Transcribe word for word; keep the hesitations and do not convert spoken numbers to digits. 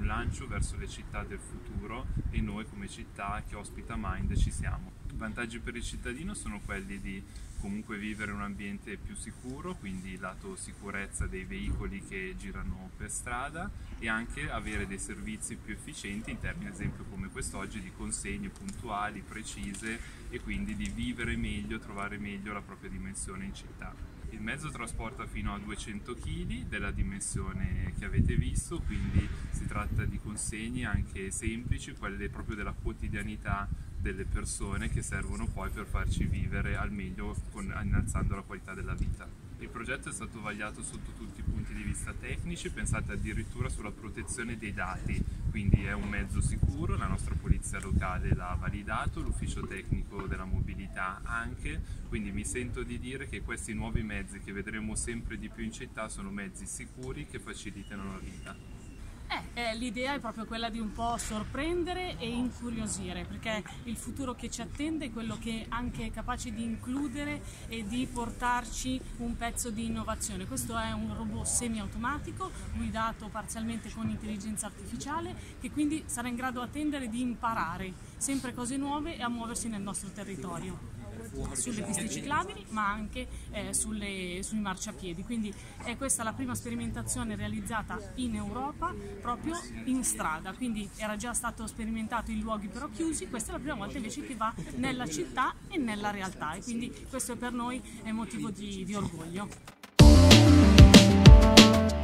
un lancio verso le città del futuro e noi come città che ospita Mind ci siamo. I vantaggi per il cittadino sono quelli di comunque vivere in un ambiente più sicuro, quindi lato sicurezza dei veicoli che girano per strada, e anche avere dei servizi più efficienti in termini ad esempio come quest'oggi di consegne puntuali, precise, e quindi di vivere meglio, trovare meglio la propria dimensione in città. Il mezzo trasporta fino a duecento chili della dimensione che avete visto, quindi si tratta di consegne anche semplici, quelle proprio della quotidianità delle persone, che servono poi per farci vivere al meglio con, innalzando la qualità della vita. Il progetto è stato vagliato sotto tutti i punti di vista tecnici, pensate addirittura sulla protezione dei dati, quindi è un mezzo sicuro, la nostra polizia locale l'ha validato, l'ufficio tecnico della mobilità anche, quindi mi sento di dire che questi nuovi mezzi che vedremo sempre di più in città sono mezzi sicuri che facilitano la vita. Eh, eh, l'idea è proprio quella di un po' sorprendere e incuriosire, perché il futuro che ci attende è quello che anche è capace di includere e di portarci un pezzo di innovazione. Questo è un robot semi-automatico guidato parzialmente con intelligenza artificiale, che quindi sarà in grado a tendere di imparare sempre cose nuove e a muoversi nel nostro territorio, sulle piste ciclabili ma anche eh, sulle, sui marciapiedi. Quindi è questa la prima sperimentazione realizzata in Europa proprio in strada, quindi era già stato sperimentato in luoghi però chiusi, questa è la prima volta invece che va nella città e nella realtà, e quindi questo per noi è motivo di, di orgoglio.